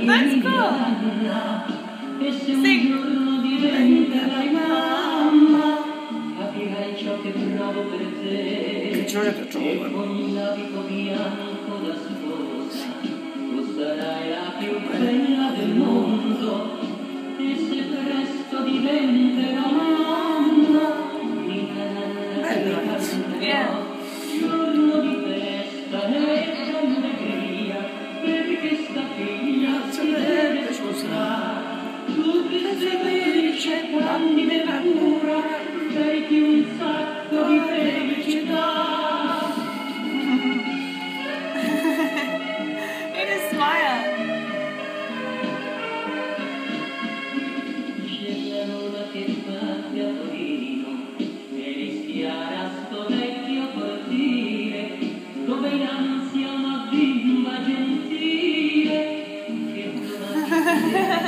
Let's go! Sing! Capirai ciò che provo per te. Che gioia che trovo. Con l'abito bianco da sposa, tu sarai la più bella del mondo. E se presto diventerò mamma, mi Yeah. giorno di festa e allegria, perché sta figlia si deve sposare. Tu che sei felice, dammi ventura, meriti un sacco di felicità. You just smile. C'è la luna che batte a Torino e rischiara sto vecchio cortile, dove in ansia una bimba gentile che